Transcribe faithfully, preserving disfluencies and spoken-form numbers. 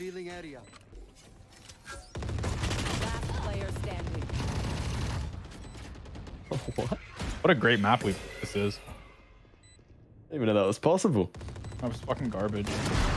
Revealing area. Last player standing. What? What a great map we this is. I didn't even know that was possible. That was fucking garbage.